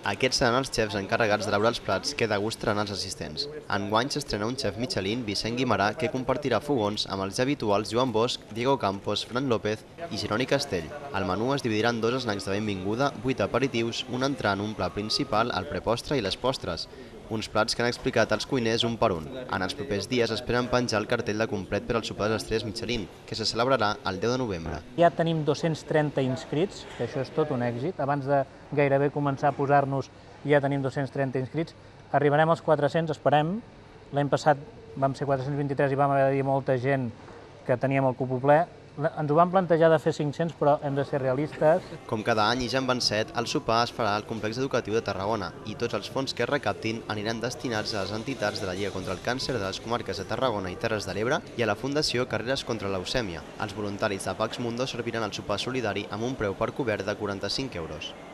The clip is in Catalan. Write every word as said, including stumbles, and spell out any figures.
Aquests seran els xefs encarregats d'elaborar els plats que degustaran els assistents. Enguany s'estrena un xef Michelin, Vicent Guimarà, que compartirà fogons amb els ja habituals Joan Bosch, Diego Campos, Fran López i Jeroni Castell. El menú es dividirà en dos snacks de benvinguda, vuit aperitius, un entrant, un plat principal, el prepostre i les postres. Uns plats que han explicat els cuiners un per un. En els propers dies esperen penjar el cartell de complet per al sopar de les estrelles Michelin, que se celebrarà el deu de novembre. Ja tenim dos-cents trenta inscrits, que això és tot un èxit. Abans de gairebé començar a posar-nos ja tenim dos-cents trenta inscrits. Arribarem als quatre-cents, esperem. L'any passat vam ser quatre-cents vint-i-tres i vam haver de dir molta gent que teníem el cupo ple. Ens ho vam plantejar de fer cinc-cents, però hem de ser realistes. Com cada any, i ja en van set, el sopar es farà al Complex Educatiu de Tarragona i tots els fons que es recaptin aniran destinats a les entitats de la Lliga contra el Càncer de les comarques de Tarragona i Terres de l'Ebre i a la Fundació Carreres contra la Leucèmia. Els voluntaris de Pax Mundo serviran el sopar solidari amb un preu per cobert de quaranta-cinc euros.